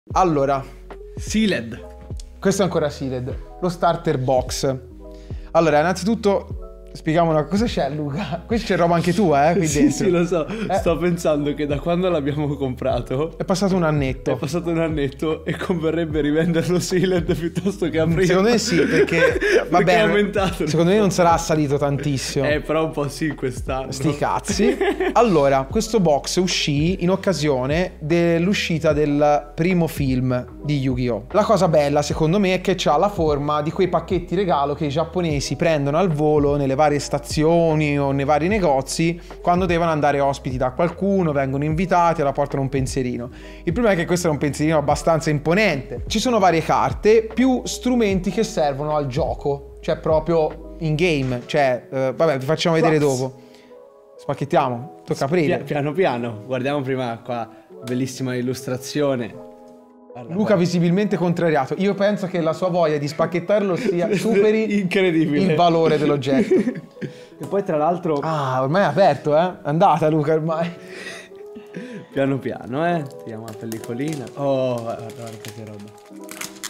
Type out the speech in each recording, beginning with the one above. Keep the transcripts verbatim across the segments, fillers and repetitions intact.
Allora, Sealed. questo è ancora sealed. Lo starter box. Allora, innanzitutto spieghiamo una cosa. C'è, Luca? Qui c'è roba anche tua, eh, qui Sì, dentro. sì, lo so. Eh. Sto pensando che da quando l'abbiamo comprato È passato un è annetto. passato un annetto e converrebbe rivenderlo sealed piuttosto che aprire. Secondo me sì, perché va Perché bene. è aumentato. Secondo me non sarà salito tantissimo. Eh, però un po' sì quest'anno. Sti cazzi. Allora, questo box uscì in occasione dell'uscita del primo film di Yu-Gi-Oh! La cosa bella, secondo me, è che c'ha la forma di quei pacchetti regalo che i giapponesi prendono al volo nelle varie stazioni o nei vari negozi quando devono andare ospiti da qualcuno, vengono invitati e la portano un pensierino. Il problema è che questo è un pensierino abbastanza imponente. Ci sono varie carte più strumenti che servono al gioco, cioè proprio in game. Cioè, eh, vabbè, vi facciamo vedere Props. dopo. Spacchettiamo, tocca aprire. Pia- piano piano, guardiamo prima qua, bellissima illustrazione. Guarda, Luca guarda. visibilmente contrariato. Io penso che la sua voglia di spacchettarlo sia superi Incredibile. il valore dell'oggetto. E poi tra l'altro, Ah, ormai è aperto, eh? È andata Luca ormai. piano piano, eh. Tiriamo la pellicolina. Oh, guarda, guarda che roba.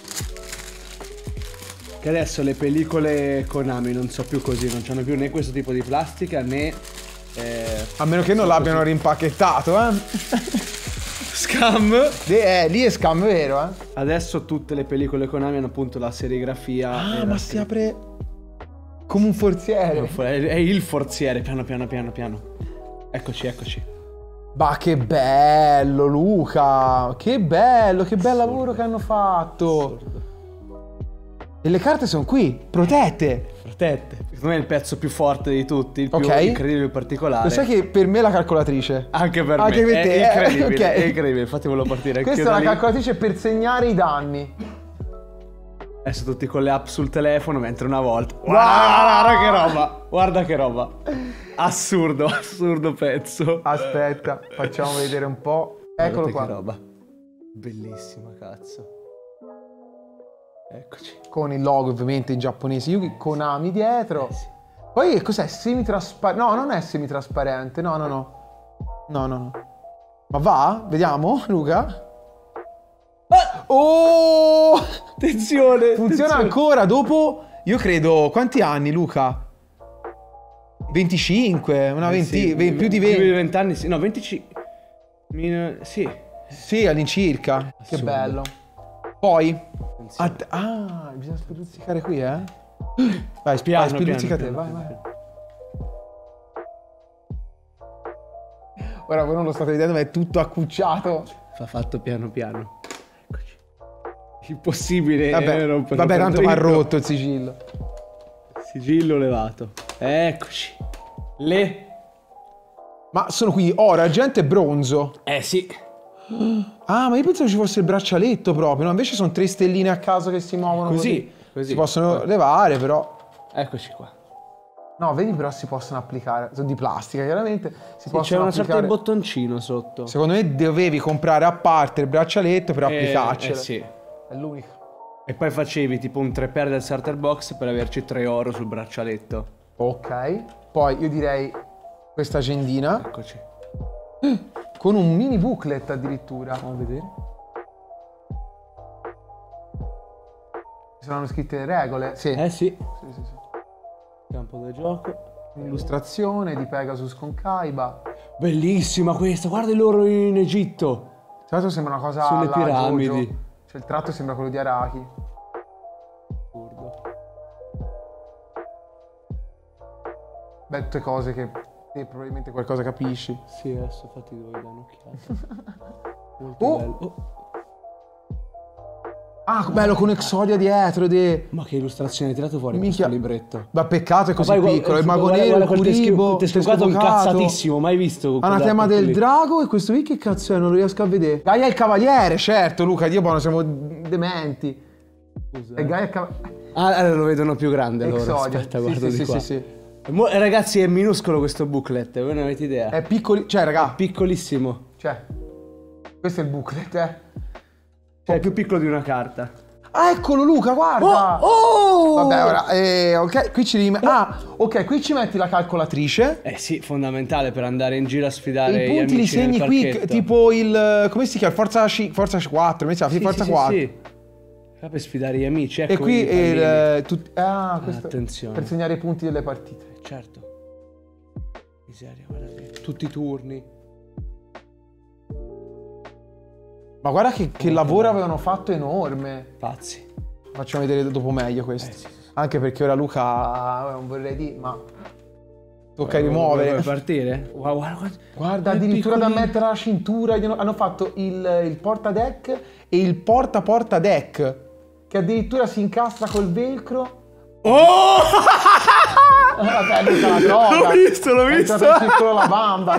Che adesso le pellicole Konami non so più così, non c'hanno più né questo tipo di plastica né... Eh, A meno che non l'abbiano rimpacchettato, eh? Scam! De- eh, lì è scam vero, eh? Adesso tutte le pellicole Konami hanno appunto la serigrafia. Ah, e ma la si seri- apre come un forziere. È il forziere, piano piano piano piano. Eccoci, eccoci. Ma che bello, Luca! Che bello, che bel Assurdo. lavoro che hanno fatto. Assurdo. E le carte sono qui, protette. Protette. Secondo me è il pezzo più forte di tutti, il più Ok. incredibile e particolare. Lo sai che per me è la calcolatrice? Anche per Anche me per te, è eh, incredibile, ok. è incredibile. Infatti volevo partire anche Questa da è la lì. calcolatrice per segnare i danni. Adesso tutti con le app sul telefono, mentre una volta. Wow! Guarda, guarda che roba! Guarda che roba! Assurdo, assurdo pezzo. Aspetta, facciamo vedere un po'. Eccolo Guardate qua. che roba. Bellissima, cazzo. Eccoci. Con il logo ovviamente in giapponese Yugi, Konami dietro. Eh sì. Poi che cos'è? Semitrasparente? No, non è semitrasparente. No, no, no. No, no, no. Ma va? Vediamo, Luca. Oh! Attenzione! Funziona attenzione. ancora dopo, io credo, quanti anni, Luca? venticinque, una Eh venti, sì, ve- più di Più di venti. venti anni, sì. No, venticinque. Min- Sì. Sì, all'incirca. Che Assurdo. bello. Poi, Attenzione. att- ah, bisogna spelluzzicare qui, eh? Vai, sp- Piano, vai spelluzzica piano, te, vai, piano, vai. piano. Ora voi non lo state vedendo, ma è tutto accucciato. Va fatto piano piano. Eccoci. Impossibile. Vabbè, eh, romperlo vabbè per tanto mi ha dritto. rotto il sigillo. Sigillo levato. Eccoci. Le. Ma sono qui oro, argento e bronzo. Eh sì. Ah, ma io pensavo ci fosse il braccialetto proprio, no? Invece sono tre stelline a caso che si muovono così. Così. Così. Si possono levare, però. Eccoci qua. No, vedi, però si possono applicare. Sono di plastica, chiaramente. Si Sì, c'è possono una sorta applicare. di bottoncino sotto. Secondo me dovevi comprare a parte il braccialetto per Eh, applicarcelo. eh sì. È l'unico. E poi facevi tipo un tre per del starter box per averci tre oro sul braccialetto. Ok. Poi io direi questa agendina Eccoci. con un mini booklet addirittura. Andiamo a vedere. Ci saranno scritte le regole. Sì. Eh sì. Sì, sì, sì. Campo da gioco. Illustrazione di Pegasus con Kaiba. Bellissima questa, guarda l'oro in Egitto. Tra l'altro sembra una cosa Sulle alla piramidi. Jojo. Cioè il tratto sembra quello di Araki. Assurdo. Beh, tutte cose che te probabilmente qualcosa capisci. Sì, adesso fatti dove dare un'occhiata. Molto Oh! bello. Oh. Ah, bello con Exodia dietro. De... Ma che illustrazione hai tirato fuori Minchia. questo libretto? Ma peccato è così Ma poi, piccolo. Il guarda- mago guarda- nero, il guarda quel curibo, teschio- teschio incazzatissimo, mai visto. Anatema quella- del drago. E questo qui che cazzo è? Non lo riesco a vedere. Gaia il cavaliere, certo, Luca. Dio buono, siamo dementi. Scusa, E eh. Gaia il cavaliere. Ah, allora lo vedono più grande loro. Exodia. Aspetta, Sì, guardo sì, di sì, qua. sì, sì. Mo- eh, ragazzi, è minuscolo questo booklet, voi non avete idea. È piccoli. Cioè, raga. Piccolissimo. Cioè, questo è il booklet, eh. Cioè, è più piccolo di una carta. Ah, eccolo Luca, guarda! Oh! oh! Vabbè, ora, eh, ok, qui ci rimetti... Ah, ok, qui ci metti la calcolatrice. Eh sì, fondamentale per andare in giro a sfidare E i gli punti li amici nel segni qui, parchetto. tipo il... come si chiama? Forza, C, Forza quattro, mi sa, Sì, Forza sì, sì, quattro. sì. Fa per sfidare gli amici, ecco E qui i pallini. il... tut- ah, questo attenzione. per segnare i punti delle partite. Eh, certo. Miseria, guarda lì. Tutti i turni. Ma guarda che, che Oh, lavoro che avevano fatto enorme. Pazzi. Facciamo vedere dopo meglio questo. Eh, sì, sì, sì. Anche perché ora Luca, non vorrei dire, ma tocca Vuoi- rimuovere. Vuoi partire? Wow, guarda, guarda. Guarda, È addirittura da piccolino. mettere alla cintura, gli hanno, hanno fatto il, il portadeck e il porta porta deck, che addirittura si incastra col velcro. Oh! Vabbè, Luca, la droga. L'ho visto, l'ho È visto. entrato in circolo la bamba.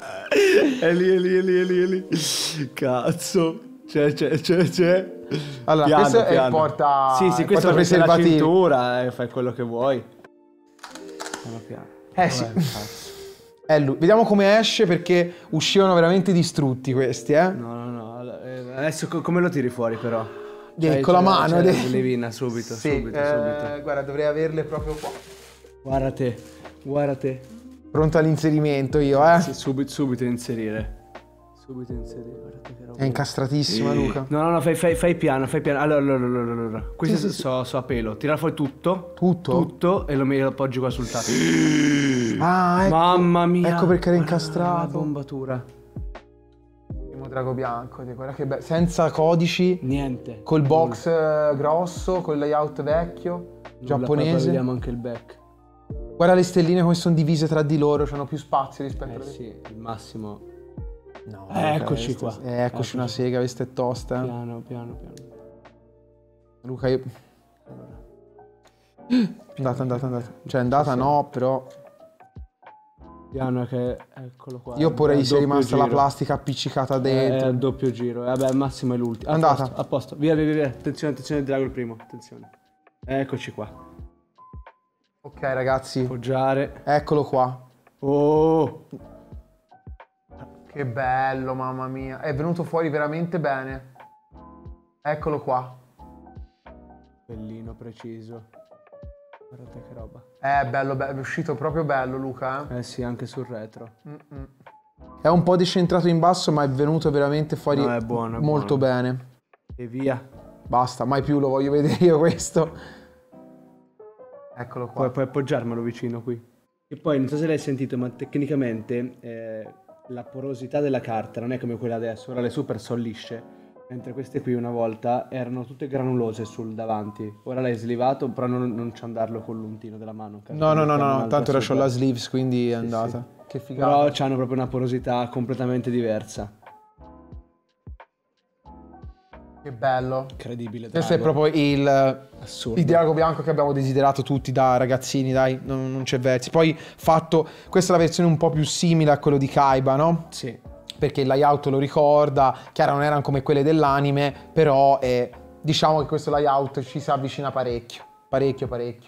È lì, è lì, è lì, è lì, è lì. Cazzo. C'è, c'è, c'è, c'è. Allora, Piano, questo è il piano. porta... Sì, sì, il questo è la portapreservativi. cintura e fai quello che vuoi. Piano, piano. Eh sì. Vabbè, cazzo. È lui. Vediamo come esce perché uscivano veramente distrutti questi, eh. No, no, no. allora, eh, Adesso co- come lo tiri fuori però? Dì, con la mano. C'è dì. la levina subito, Sì, subito, eh, subito. guarda, dovrei averle proprio qua. Guarda te, guarda te. Pronto all'inserimento io, eh. Sì, subito, subito inserire. Subito inserire, guarda te che roba. È incastratissima, Luca. No, no, no, fai, fai, fai piano, fai piano. Allora, allora, allora, allora. Questo Sì, sì, so, so a pelo. Tira fuori tutto. Tutto? Tutto e lo, lo appoggi qua sul tavolo. Ah, ecco. Mamma mia. Ecco perché era Guarda, incastrato. La bombatura. Primo drago bianco, dì, guarda che bello. Senza codici, Niente. col box eh, grosso, col layout vecchio, Nulla, poi- poi giapponese. vediamo anche il back. Guarda le stelline come sono divise tra di loro, hanno più spazio rispetto Eh alle... sì, il massimo. No, Eh, Luca, eccoci questa- qua. eh, eccoci una Eccoci. sega, questa è tosta. eh. Piano, piano, piano. Luca, io... Allora. Andata, andata, andata. Cioè, è andata no, però... Piano che eccolo qua. Io porrei È il se è doppio rimasta la giro. plastica appiccicata È dentro. il doppio giro. Eh, Vabbè, al massimo è l'ultimo. A Andata. posto, a posto. Via, via, via. Attenzione, attenzione, drago il primo. Attenzione. Eccoci qua. Ok, ragazzi, Appoggiare. eccolo qua. Oh! Che bello, mamma mia. È venuto fuori veramente bene. Eccolo qua. Bellino, preciso. Guardate che roba. È bello, bello, è uscito proprio bello, Luca. Eh? Eh sì, anche sul retro. Mm-mm. È un po' decentrato in basso, ma è venuto veramente fuori No, è buono, è molto buono. bene. E via. Basta, mai più lo voglio vedere io questo. Eccolo qua. Puoi, puoi appoggiarmelo vicino qui. E poi, non so se l'hai sentito, ma tecnicamente eh, la porosità della carta non è come quella adesso. Ora le super sono lisce. Mentre queste qui una volta erano tutte granulose sul davanti. Ora l'hai slivato, però non, non ci andarlo con l'untino della mano. No, no, no, no, Un'altra tanto ora c'ho super. la sleeves, quindi è Sì, andata. sì. Che figata. Però hanno proprio una porosità completamente diversa. Che bello. Incredibile. Questo è drago. proprio il, Assurdo. il drago bianco che abbiamo desiderato tutti da ragazzini, dai, non, non c'è versi. Poi fatto, questa è la versione un po' più simile a quello di Kaiba, no? Sì. Perché il layout lo ricorda, chiaro non erano come quelle dell'anime, però eh, diciamo che questo layout ci si avvicina parecchio, parecchio, parecchio.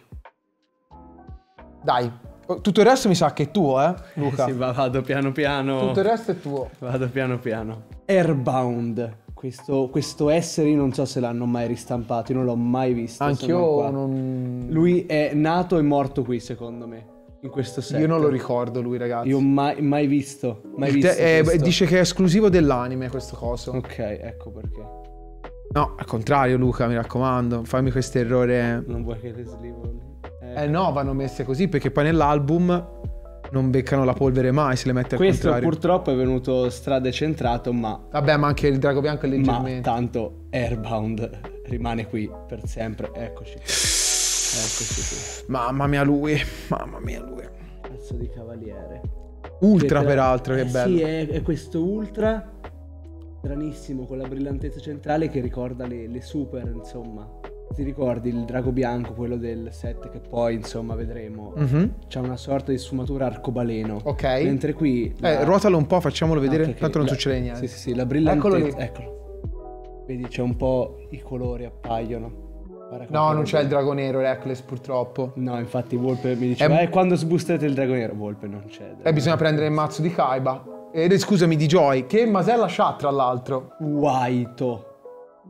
Dai, tutto il resto mi sa che è tuo, eh, Luca? Sì, va- vado piano piano. Tutto il resto è tuo. Vado piano piano. Airbound. Questo, questo essere io non so se l'hanno mai ristampato, io non l'ho mai visto. sono Anch'io qua. non... Lui è nato e morto qui, secondo me. In questo set. Io non lo ricordo lui, ragazzi. Io mai, mai visto. Mai Il visto. te- eh, questo. dice che è esclusivo dell'anime questo coso. Ok, ecco perché. No, al contrario, Luca, mi raccomando, fammi questo errore. Non vuoi che le slivo? Eh no, vanno messe così perché poi nell'album non beccano la polvere mai se le mette al Questo contrario. purtroppo è venuto stradecentrato, ma, Vabbè, ma anche il drago bianco è ma leggermente. tanto Airbound rimane qui per sempre. Eccoci. Eccoci qui. Mamma mia lui, mamma mia lui. Pezzo di cavaliere. Ultra Che tra- peraltro, che eh bello. Sì, è, è questo ultra stranissimo con la brillantezza centrale che ricorda le, le super, insomma. Ti ricordi il drago bianco, quello del set che poi, insomma, vedremo. Mhm. C'ha una sorta di sfumatura arcobaleno. Ok. Mentre qui... Eh, la- ruotalo un po', facciamolo vedere, Ok, ok. tanto non La- succede niente. Sì, sì, sì, la brillantezza... Eccolo lì. Eccolo. Vedi, c'è un po' i colori appaiono. Guarda No, come- non c'è il drago nero, Reckless, purtroppo. No, infatti Volpe mi diceva, È- eh, quando sbusterete il drago nero? Volpe non c'è. Eh, bisogna prendere il mazzo di Kaiba. Ed scusami, di Joy, che masella c'ha tra l'altro. Waito.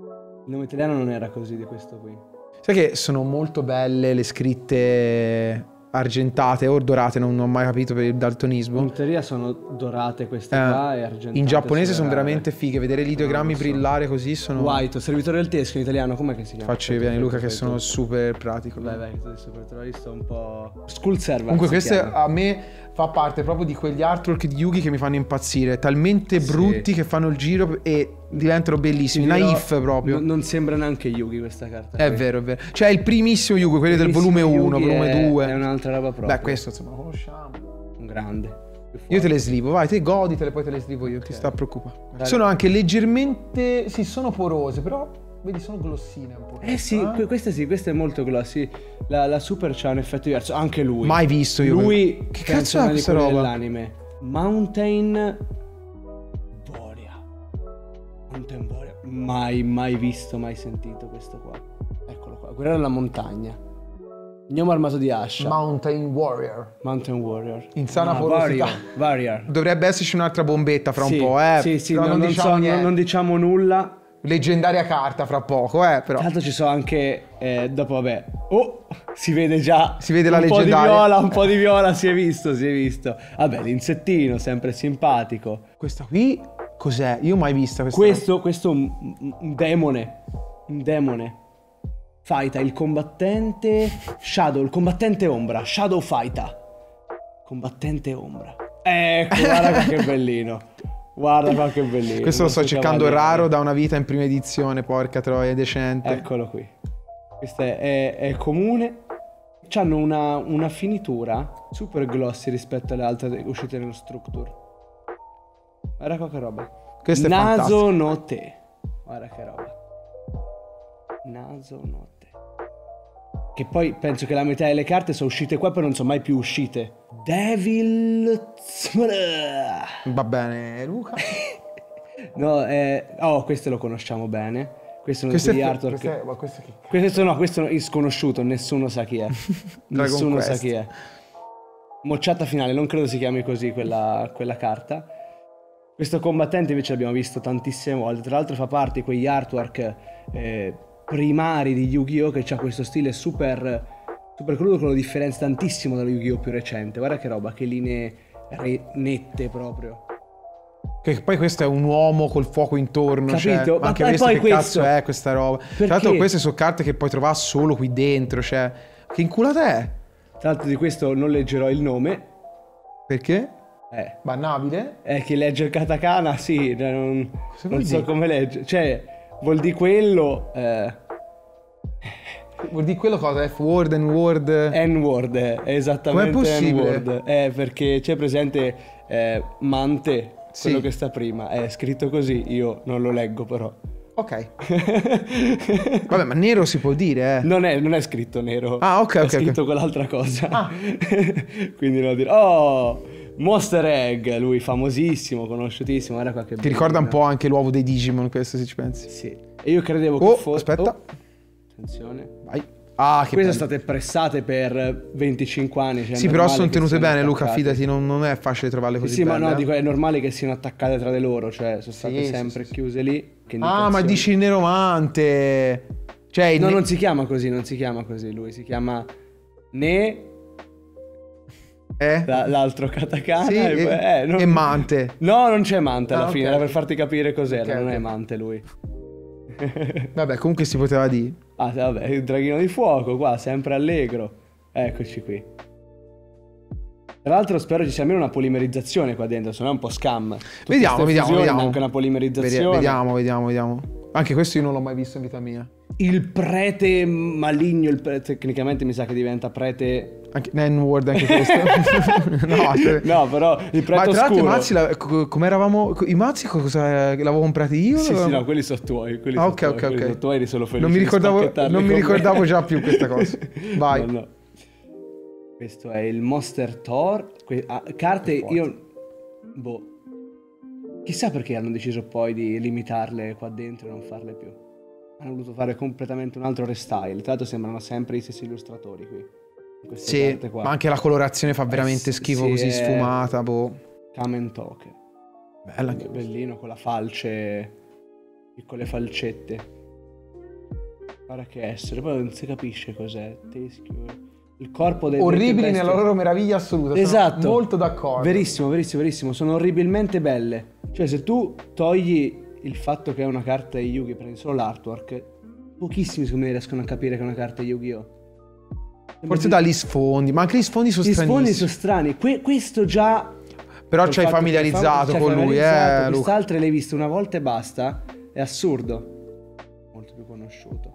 Il nome italiano non era così di questo qui. Sai che sono molto belle le scritte argentate o dorate, non ho mai capito per il daltonismo. In teoria sono dorate queste Eh, qua e argentate. in giapponese sulle sono rare. veramente fighe, vedere gli ideogrammi Non lo so. brillare così sono... White, servitore del teschio in italiano, com'è che si chiama? Faccio i piani Luca che Perfetto. sono super pratico. Vai, vai, tu adesso per te l'ho visto un po'... School server. Comunque si questo chiama. a me fa parte proprio di quegli artwork di Yugi che mi fanno impazzire, talmente Sì. brutti che fanno il giro e diventano bellissimi, Ti dirò, naif proprio. n- non sembra neanche Yugi questa carta. È qui. vero, è vero. Cioè il primissimo Yugi, quelli del Primissimo volume uno, Yugi volume è- due. È un'altra roba proprio. Beh, questo insomma lo conosciamo. Un grande. Più Io te forte. le slivo, vai, te goditele, poi te le slivo io, ti sta a preoccupare. Dai. Sono anche leggermente, sì, sono porose, però vedi, sono glossine un po'. Eh sì, que- questa sì, questa è molto glossy. La, la Super c'ha un effetto diverso, anche lui. Mai visto io. Lui, Che penso cazzo è una di questa quelle roba? dell'anime. Mountain Borea. Mountain Borea. Mai, mai visto, mai sentito questo qua. Eccolo qua. Quella è la montagna. Gnomo armato di ascia. Mountain Warrior. Mountain Warrior. Insana Ah, porosità. Warrior. Warrior. Dovrebbe esserci un'altra bombetta fra Sì, un po', eh. Sì, sì, Però no, non, non, diciamo so, niente. non, non diciamo nulla. Leggendaria carta fra poco, eh, però. Tra l'altro ci sono anche, eh, dopo vabbè, oh, si vede già Si vede la un po' di leggendaria. viola, un po' di viola, si è visto, si è visto. Vabbè, l'insettino, sempre simpatico. Questa qui cos'è? Io ho mai vista questa. Questo, questo è un, un demone, un demone. Faita, il combattente Shadow, il combattente ombra, Shadow Faita. Combattente ombra. Ecco, guarda qua che bellino. Guarda qua che bellino. Questo lo sto Questo cercando cavaliere. raro da una vita in prima edizione, porca troia, è decente. Eccolo qui. Questo è, è- è comune. C'hanno una, una finitura super glossy rispetto alle altre uscite nello structure. Guarda qua che roba. Questo è Naso fantastico. no te. Guarda che roba. Naso no te. Che poi penso che la metà delle carte sono uscite qua, poi non sono mai più uscite. Devil. Va bene, Luca. No, eh, oh, questo lo conosciamo bene. Questo è uno Questo è, di artwork. questo è, ma questo che Questo no, questo è sconosciuto, nessuno sa chi è. nessuno sa Quest. chi è. Mocciata finale, non credo si chiami così quella, quella carta. Questo combattente invece l'abbiamo visto tantissime volte. Tra l'altro fa parte di quegli artwork eh, primari di Yu-Gi-Oh! Che ha questo stile super, super crudo che lo differenzia tantissimo dallo Yu-Gi-Oh! Più recente. Guarda che roba, che linee re- nette proprio. Che poi questo è un uomo col fuoco intorno. Capito? Cioè, Ma anche poi questo che questo- cazzo è questa roba? Perché? Tra l'altro queste sono carte che puoi trovare solo qui dentro. Cioè, che inculata è? Tra l'altro di questo non leggerò il nome. Perché? Eh. Bannabile? È chi legge il katakana, sì, cioè non, Cosa non vuol so dire? come legge. Cioè, vuol dire quello, eh, Vuol dire quello cosa? F-word, N-word? N-word, è esattamente Com'è possibile? N-word. Eh, perché c'è presente eh, Mante, Sì. quello che sta prima, è scritto così, io non lo leggo però. Ok. Vabbè, ma nero si può dire, eh. Non è, non è scritto nero. Ah, ok, è ok, scritto ok. quell'altra cosa. Ah. Quindi devo dire, oh, Monster Egg, lui famosissimo, conosciutissimo, guarda qua che Ti ricorda un bellino. po' anche l'uovo dei Digimon, questo se ci pensi. Sì. E io credevo Oh, che fosse... aspetta. Oh, attenzione. Vai. Ah, che Queste bello. sono state pressate per venticinque anni. Cioè è Sì, però normale sono che tenute siano bene, Luca, attaccate. fidati, non, non è facile trovarle Sì, così sì, ma belle, no, eh. dico, è normale che siano attaccate tra di loro, cioè sono state Sì, sì, sempre sì, sì. chiuse lì. Che Ah, ma indicazioni. dici il neromante. Cioè, il No, ne- non si chiama così, non si chiama così lui, si chiama Ne, Eh? la- l'altro katakana Sì, e, e, poi- eh, non- e Mante. No, non c'è Mante alla Ah, fine, ok. era per farti capire cos'era, Ok, non ok. è Mante lui. Vabbè, comunque si poteva dire. Ah, vabbè, il draghino di fuoco qua, sempre allegro. Eccoci qui. Tra l'altro spero ci sia almeno una polimerizzazione qua dentro, se no è un po' scam. Tutte Vediamo, ste vediamo, fusioni, vediamo. Anche una Vedi- polimerizzazione. Vediamo, vediamo, vediamo. Anche questo io non l'ho mai visto in vita mia. Il prete maligno, il prete, tecnicamente mi sa che diventa prete... Anche N-word anche questo. No, se- No, però il prete Ma tra l'altro i oscuro... mazzi, la- co- come eravamo... I mazzi cosa l'avevo comprati io? Sì, sì, no, quelli sono tuoi. Quelli Ah, sono ok, tuoi, ok, quelli ok. sono tuoi, eri solo felice Non mi di ricordavo, spacchettarli non mi con me. ricordavo già più questa cosa. Vai. No, no. Questo è il Monster Thor. Que- ah, carte Forte. io... Boh. Chissà perché hanno deciso poi di limitarle qua dentro e non farle più. Hanno voluto fare completamente un altro restyle. Tra l'altro sembrano sempre i stessi illustratori qui. In queste Sì, carte qua. ma anche la colorazione fa veramente Eh, schifo sì, così è- sfumata, boh. Kamen Token. Bella anche Bellino con la falce. Piccole falcette. Pare che essere, poi non si capisce cos'è. Teschio. Il corpo dei orribili nella loro meraviglia assoluta. Esatto. Sono molto d'accordo. Verissimo, verissimo, verissimo. Sono orribilmente belle. Cioè, se tu togli il fatto che è una carta di Yu-Gi, prendi solo l'artwork, pochissimi secondo me riescono a capire che è una carta di Yu-Gi-Oh! Forse dagli sfondi, ma anche gli sfondi sono Gli stranissimi. sfondi sono strani. Que- questo già. Però ci hai familiarizzato con lui, eh. Quest'altra l'hai vista una volta e basta. È assurdo. Molto più conosciuto.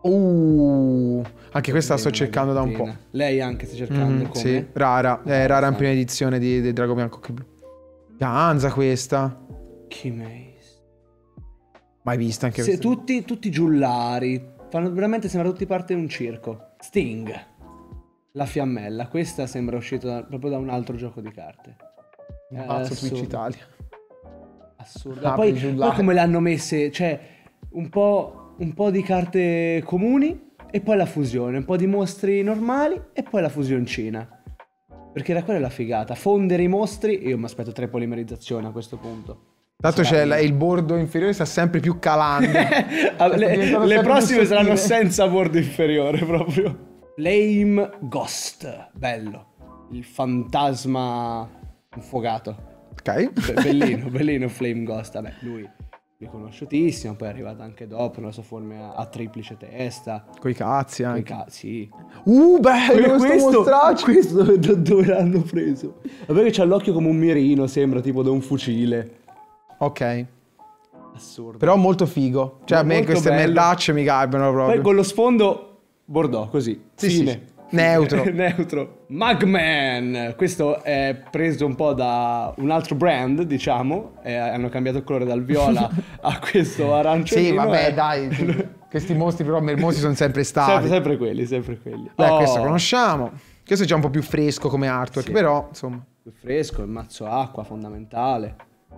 Uh, anche questa la sto cercando da un po'. Lei anche sta cercando Mm, come? sì, rara. È rara in prima edizione di, di Drago Bianco che Blu. Ganza questa. Kimeis. Mai vista anche Se, questa. tutti, tutti giullari. Fanno veramente, sembra tutti parte di un circo. Sting. La fiammella. Questa sembra uscita proprio da un altro gioco di carte. Un pazzo Twitch Italia. Assurdo. Ah, Poi, per poi come le hanno messe, cioè un po', un po' di carte comuni e poi la fusione, un po' di mostri normali e poi la fusioncina. Perché era quella la figata, fondere i mostri. Io mi aspetto tre polimerizzazioni a questo punto. Tanto c'è la- il bordo inferiore sta sempre più calando. le le prossime saranno senza bordo inferiore proprio. Flame Ghost, bello. Il fantasma infuocato. Ok. Be- bellino, bellino Flame Ghost. Vabbè, lui è conosciutissimo, poi è arrivato anche dopo nella sua forma a triplice testa. Coi cazzi Coi anche. cazzi. Uh, bello questo, questo, mostraccio. questo da dove l'hanno preso? Vabbè che c'ha l'occhio come un mirino, sembra tipo da un fucile. Ok. Assurdo. Però molto figo. Cioè a me Molto queste bello. merdacce mi garbono proprio. Poi con lo sfondo Bordeaux, così. Sì, Fine. sì. Neutro. Neutro. Magman. Questo è preso un po' da un altro brand, diciamo. E hanno cambiato il colore dal viola a questo arancionino. Sì, vabbè, eh. dai. Questi mostri però mermosi sono sempre stati. Sempre, sempre quelli, sempre quelli. Beh, Oh, questo conosciamo. Questo è già un po' più fresco come artwork, Sì. però insomma. più fresco, il mazzo acqua, fondamentale.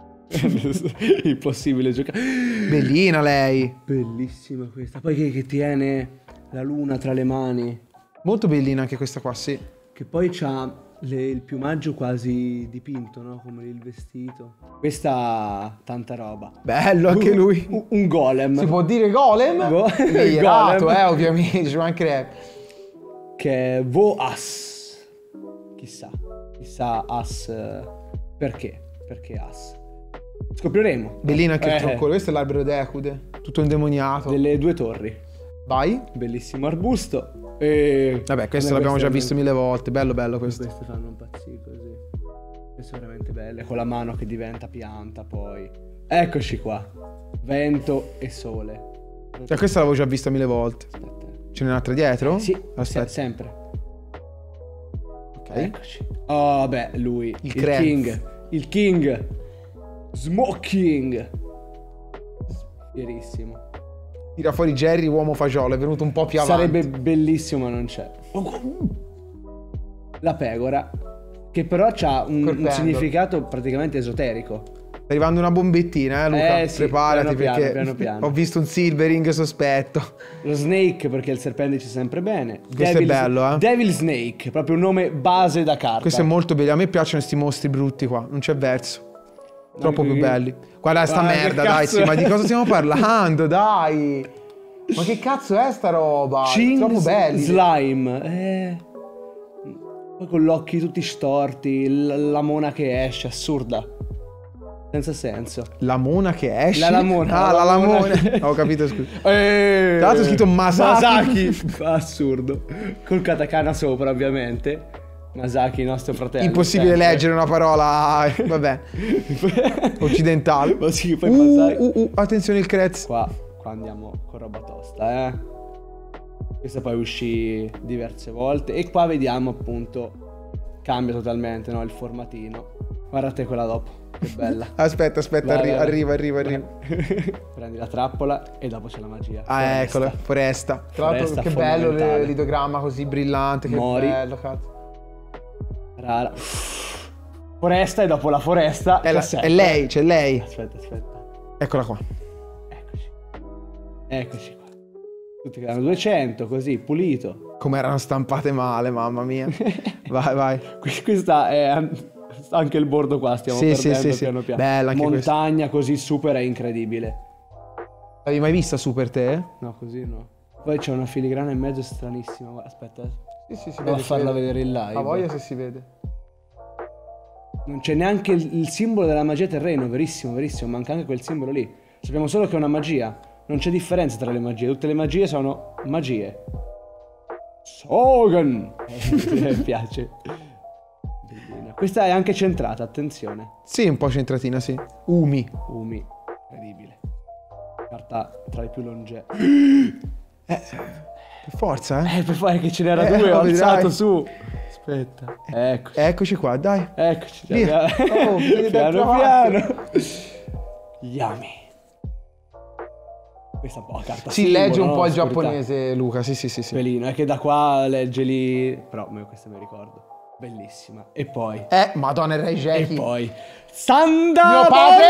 Impossibile giocare. Bellina lei. Bellissima questa. Poi che, che tiene la luna tra le mani. Molto bellina anche questa qua, sì. Che poi c'ha le- il piumaggio quasi dipinto, no? Come il vestito. Questa tanta roba. Bello anche lui. Un, un golem. Si può dire golem? Go- Miglierato, golem. eh, ovviamente, ci mancherebbe. Che è Voas. Chissà. Chissà As. eh, Perché? Perché As? Scopriremo. Bellina anche Eh, il troncone. Questo è l'albero d'Ecude. Tutto indemoniato. Delle due torri. Vai. Bellissimo arbusto. E... Vabbè, questo a me l'abbiamo già queste- visto mille volte. Bello, bello questo. Queste fanno impazzire così. Queste sono veramente belle. Con la mano che diventa pianta poi. Eccoci qua. Vento e sole. Cioè, questa l'avevo già vista mille volte. Aspetta. Ce n'è un'altra dietro? Sì, Aspetta. se- sempre. Ok. Eccoci. Oh, beh, lui. Il Il, Krenz. King. Il King. Smoking. Fierissimo. Tira fuori Jerry, uomo fagiolo. È venuto un po' più avanti. Sarebbe bellissimo, ma non c'è. La pecora. Che però ha un, un Colpendo. significato praticamente esoterico. Sta arrivando una bombettina, eh, Luca? Eh, sì, Preparati piano piano, perché piano piano. ho visto un silvering sospetto. Lo Snake, perché il serpente dice sempre bene. Questo è bello, eh. Devil Snake, proprio un nome base da carta. Questo è molto bello. A me piacciono questi mostri brutti qua. Non c'è verso. Troppo più belli. Guarda sta Guarda che merda, dai, cazzo sì, è? ma di cosa stiamo parlando? Dai. Ma che cazzo è sta roba? Ching Troppo belli. Slime. Eh. Poi con gli occhi tutti storti, l- la mona che esce, assurda. Senza senso. La mona che esce? La lamona. Ah, la lamona. lamona. Ho capito, scusa. Eh, Tra l'altro è scritto Masaki. Masaki. Assurdo. Col katakana sopra, ovviamente. Masaki, nostro fratello. Impossibile sempre. leggere una parola, vabbè, occidentale. Ma sì, poi Uh, Masaki. uh, uh, attenzione il Kretz. Qua, qua andiamo con roba tosta, eh. Questa poi uscì diverse volte. E qua vediamo appunto. Cambia totalmente, no? Il formatino. Guardate quella dopo. Che bella. Aspetta, aspetta, Vai, arri- vai. arriva, arriva, arriva. Prendi la trappola e dopo c'è la magia. Ah, Foresta. eccola, foresta. Tra l'altro Foresta che bello fondamentale. l'idogramma così brillante, che Mori. bello, cazzo. Rara. Foresta e dopo la foresta. È, la- cos'è? è lei, c'è lei. Aspetta, aspetta. Eccola qua. Eccoci. Eccoci qua. Tutti che danno duecento, così, pulito. Come erano stampate male, mamma mia. Vai, vai. Qui- Questa è an- anche il bordo qua, stiamo Sì, sì, perdendo sì, sì. piano piano. Bella anche Montagna così super è incredibile. L'avevi mai vista Super te? No, così no. Poi c'è una filigrana in mezzo stranissima. Aspetta, Sì, sì, si provo a vede. si farla vede. vedere in live. A voglia se si vede. Non c'è neanche il, il simbolo della magia terreno, verissimo, verissimo, manca anche quel simbolo lì. Sappiamo solo che è una magia, non c'è differenza tra le magie, tutte le magie sono magie. Sogan! Mi piace. Bellina. Questa è anche centrata, attenzione. Sì, un po' centratina, sì. Umi. Umi, incredibile. Carta tra le più longe. Per forza, eh. Eh, per fare che ce n'era Eh, due, ho vedrai. alzato su. Aspetta. Eccoci. Eccoci qua, dai. Eccoci. Via. Oh, vieni da piano trovare. piano. Yummy. Questa è un po' la carta Si simbolo, legge un no? po' il Oscurità. giapponese, Luca. Sì, sì, sì, sì. Pelino, è che da qua legge lì. Però me- questa mi ricordo. Bellissima. E poi. Eh, Madonna, il Rai E Jackie. poi. Sanda Mio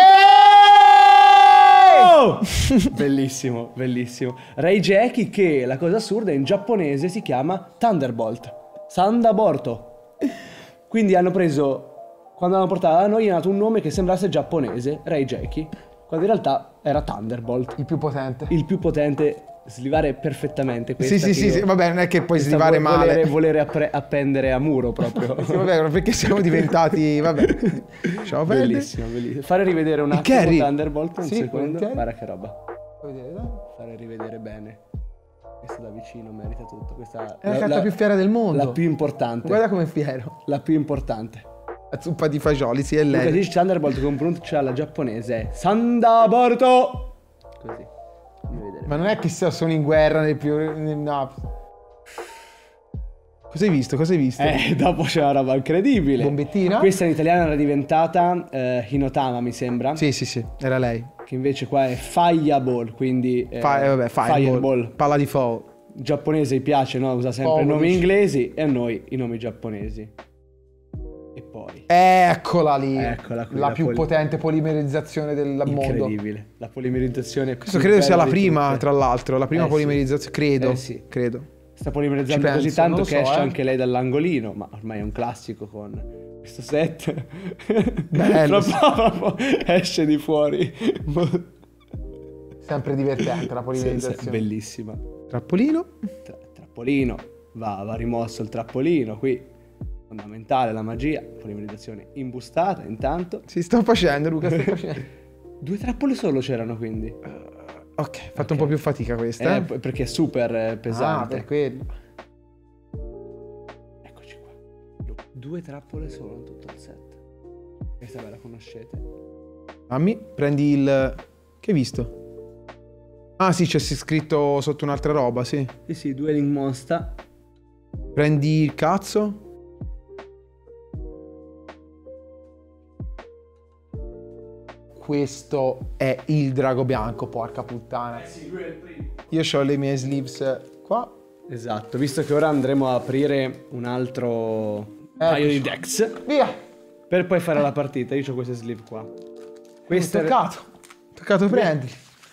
padre! Bellissimo, bellissimo. Ray Jackie, che la cosa assurda in giapponese si chiama Thunderbolt. Sandaborto. Quindi hanno preso, quando l'hanno portata da noi, hanno dato un nome che sembrasse giapponese, Ray Jackie, quando in realtà era Thunderbolt. Il più potente. Il più potente, slivare perfettamente questa. Sì, sì, che sì, io- sì, vabbè, non è che puoi questa slivare vo- male. Volere, volere appre- appendere a muro proprio. Sì, vabbè, perché siamo diventati, vabbè. Ciao, perdere. Bellissimo, bellissimo. Fare rivedere un Il attimo Carry. Thunderbolt, un Sì, secondo. volentieri. Guarda che roba. Vuoi vedere, dai? Fare rivedere bene. Questa da vicino merita tutto. Questa È la carta più fiera del mondo. La più importante. Guarda come è fiero. La più importante. La zuppa di fagioli, sì, è Luca lei. dice Thunderbolt con pronuncia alla giapponese. Sandaborto. Così. Fammi vedere. Ma non è che sono in guerra nel più... No. Cosa hai visto? Cosa hai visto? Eh, dopo c'è una roba incredibile. Bombettina? Questa in italiano era diventata eh, Hinotama, mi sembra. Sì, sì, sì, era lei. Che invece qua è Fireball, quindi eh, Fi- eh, vabbè, fireball. Fireball. Palla di fall. Giapponese gli piace, no? Usa sempre Poveri. nomi inglesi e a noi i nomi giapponesi. E poi Eccola lì. Eccola qui, La, la più poli- potente polimerizzazione del mondo. incredibile. La polimerizzazione. Questo credo sia la prima, tra tra l'altro. La prima Eh, sì. polimerizzazione. Credo. Eh, sì. Credo. Sta polimerizzando Ci così penso, tanto non lo che so, esce eh. anche lei dall'angolino. Ma ormai è un classico con questo set. Bello, Fra poco esce di fuori. Sempre divertente la Sì, polimerizzazione. sì, bellissima. Trappolino. Tra- trappolino. Va, va rimosso il trappolino qui. Fondamentale la magia. Polimerizzazione imbustata intanto. Si sta facendo, Luca, sta facendo. Due trappole solo c'erano quindi. Ok, fatto un po' più fatica questa. Eh, Eh, p- perché è super eh, ah, pesante. per quello. Eccoci qua. Due trappole solo in tutto il set. Questa ve la conoscete. Dammi, prendi il... Che hai visto? Ah sì, c'è scritto sotto un'altra roba, sì. Sì, sì, Dueling Monster. Prendi il cazzo. Questo è il drago bianco, porca puttana. Eh sì, lui è il primo. Io ho le mie sleeves qua. Esatto, visto che ora andremo a aprire un altro paio di decks Via! per poi fare la partita. Io ho queste sleeve qua. Questo Queste toccato. Toccato prendi.